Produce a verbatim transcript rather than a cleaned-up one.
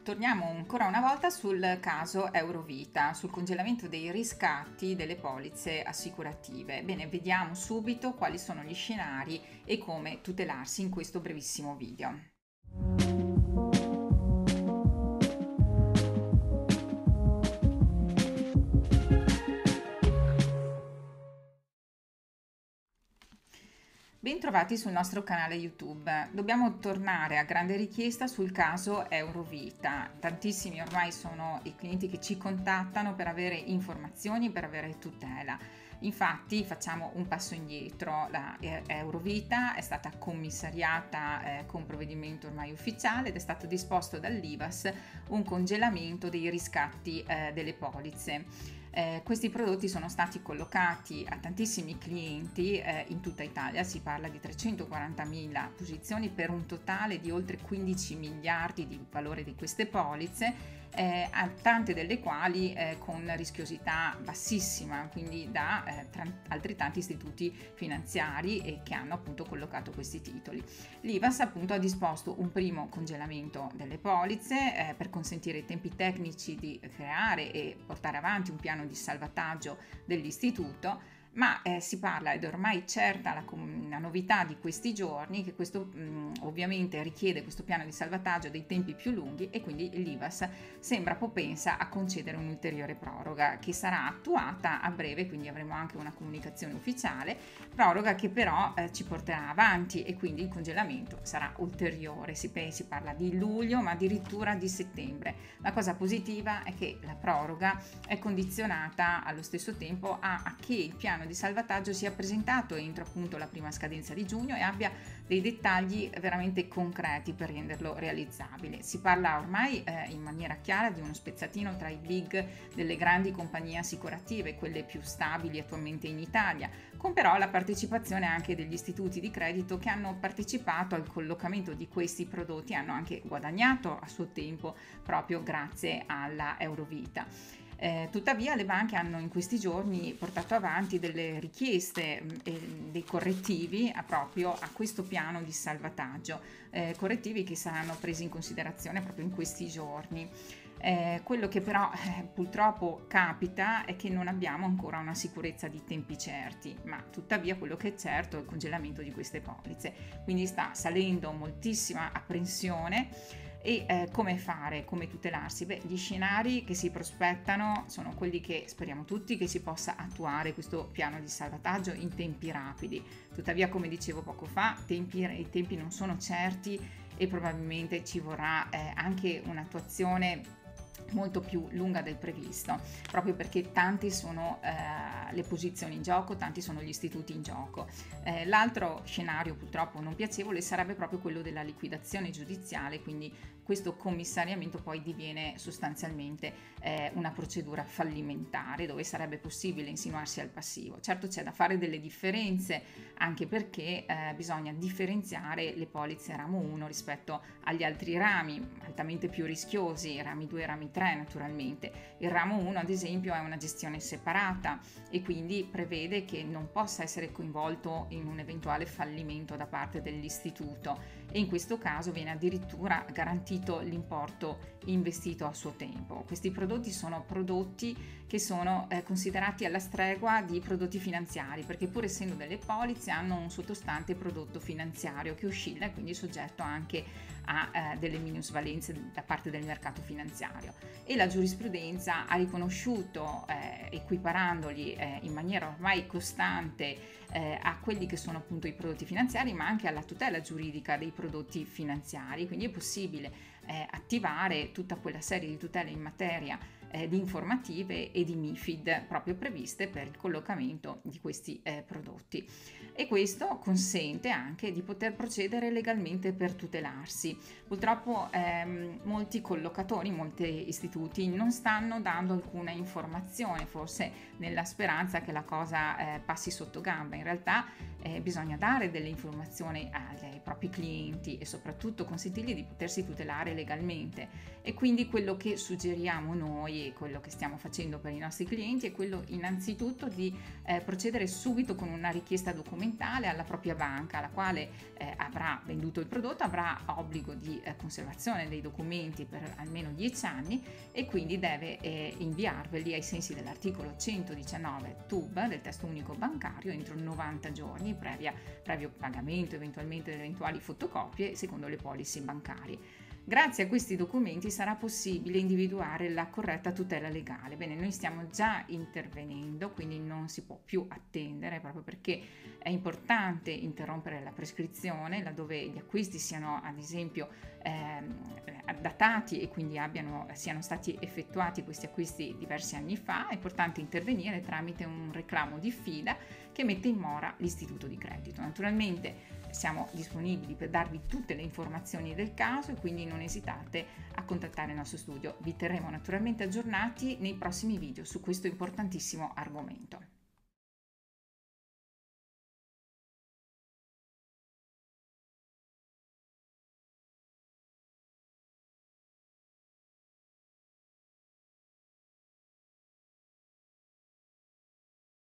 Torniamo ancora una volta sul caso Eurovita, sul congelamento dei riscatti delle polizze assicurative. Bene, vediamo subito quali sono gli scenari e come tutelarsi in questo brevissimo video. Bentrovati sul nostro canale YouTube. Dobbiamo tornare a grande richiesta sul caso Eurovita. Tantissimi ormai sono i clienti che ci contattano per avere informazioni, per avere tutela. Infatti facciamo un passo indietro. La Eurovita è stata commissariata eh, con provvedimento ormai ufficiale ed è stato disposto dall'I V A S un congelamento dei riscatti eh, delle polizze. Eh, questi prodotti sono stati collocati a tantissimi clienti eh, in tutta Italia, si parla di trecentoquarantamila posizioni per un totale di oltre quindici miliardi di valore di queste polizze, eh, tante delle quali eh, con rischiosità bassissima, quindi da eh, tra- altrettanti istituti finanziari e che hanno appunto collocato questi titoli. L'I V A S appunto ha disposto un primo congelamento delle polizze eh, per consentire i tempi tecnici di creare e portare avanti un piano di salvataggio dell'istituto, ma eh, si parla, ed è ormai certa la, la novità di questi giorni, che questo mh, ovviamente richiede questo piano di salvataggio dei tempi più lunghi e quindi l'I V A S sembra propensa a concedere un'ulteriore proroga che sarà attuata a breve, quindi avremo anche una comunicazione ufficiale, proroga che però eh, ci porterà avanti e quindi il congelamento sarà ulteriore, si, si parla di luglio ma addirittura di settembre. La cosa positiva è che la proroga è condizionata allo stesso tempo a, a che il piano di salvataggio sia presentato entro appunto la prima scadenza di giugno e abbia dei dettagli veramente concreti per renderlo realizzabile. Si parla ormai eh, in maniera chiara di uno spezzatino tra i big delle grandi compagnie assicurative, quelle più stabili attualmente in Italia, con però la partecipazione anche degli istituti di credito che hanno partecipato al collocamento di questi prodotti e hanno anche guadagnato a suo tempo proprio grazie alla Eurovita. Eh, tuttavia le banche hanno in questi giorni portato avanti delle richieste mh, e dei correttivi a proprio a questo piano di salvataggio, eh, correttivi che saranno presi in considerazione proprio in questi giorni. Eh, quello che però eh, purtroppo capita è che non abbiamo ancora una sicurezza di tempi certi, ma tuttavia quello che è certo è il congelamento di queste polizze, quindi sta salendo moltissima apprensione. E eh, come fare, come tutelarsi? Beh, gli scenari che si prospettano sono quelli che speriamo tutti che si possa attuare questo piano di salvataggio in tempi rapidi. Tuttavia, come dicevo poco fa, tempi, i tempi non sono certi e probabilmente ci vorrà eh, anche un'attuazione molto più lunga del previsto, proprio perché tante sono eh, le posizioni in gioco, tanti sono gli istituti in gioco. Eh, l'altro scenario purtroppo non piacevole sarebbe proprio quello della liquidazione giudiziale, quindi questo commissariamento poi diviene sostanzialmente eh, una procedura fallimentare dove sarebbe possibile insinuarsi al passivo. Certo c'è da fare delle differenze, anche perché eh, bisogna differenziare le polizze ramo uno rispetto agli altri rami altamente più rischiosi, rami due, rami tre naturalmente. Il ramo uno ad esempio è una gestione separata e quindi prevede che non possa essere coinvolto in un eventuale fallimento da parte dell'istituto e in questo caso viene addirittura garantito l'importo investito a suo tempo. Questi prodotti sono prodotti che sono eh, considerati alla stregua di prodotti finanziari, perché pur essendo delle polizze hanno un sottostante prodotto finanziario che oscilla e quindi è soggetto anche a eh, delle minusvalenze da parte del mercato finanziario. E la giurisprudenza ha riconosciuto, eh, equiparandoli eh, in maniera ormai costante eh, a quelli che sono appunto i prodotti finanziari, ma anche alla tutela giuridica dei prodotti finanziari. Quindi è possibile eh, attivare tutta quella serie di tutele in materia eh, di informative e di MiFID proprio previste per il collocamento di questi eh, prodotti. E questo consente anche di poter procedere legalmente per tutelarsi. Purtroppo ehm, molti collocatori, molti istituti non stanno dando alcuna informazione, forse nella speranza che la cosa eh, passi sotto gamba. In realtà eh, bisogna dare delle informazioni ai, ai propri clienti e soprattutto consentirgli di potersi tutelare legalmente. E quindi quello che suggeriamo noi noi, quello che stiamo facendo per i nostri clienti è quello innanzitutto di eh, procedere subito con una richiesta documentale alla propria banca, la quale eh, avrà venduto il prodotto, avrà obbligo di eh, conservazione dei documenti per almeno dieci anni e quindi deve eh, inviarveli ai sensi dell'articolo centodiciannove T U B del testo unico bancario entro novanta giorni, previa, previo pagamento eventualmente delle eventuali fotocopie secondo le policy bancarie. Grazie a questi documenti sarà possibile individuare la corretta tutela legale. Bene, noi stiamo già intervenendo, quindi non si può più attendere, proprio perché è importante interrompere la prescrizione laddove gli acquisti siano ad esempio eh, datati e quindi abbiano, siano stati effettuati questi acquisti diversi anni fa. È importante intervenire tramite un reclamo diffida che mette in mora l'istituto di credito. Naturalmente siamo disponibili per darvi tutte le informazioni del caso e quindi non esitate a contattare il nostro studio. Vi terremo naturalmente aggiornati nei prossimi video su questo importantissimo argomento.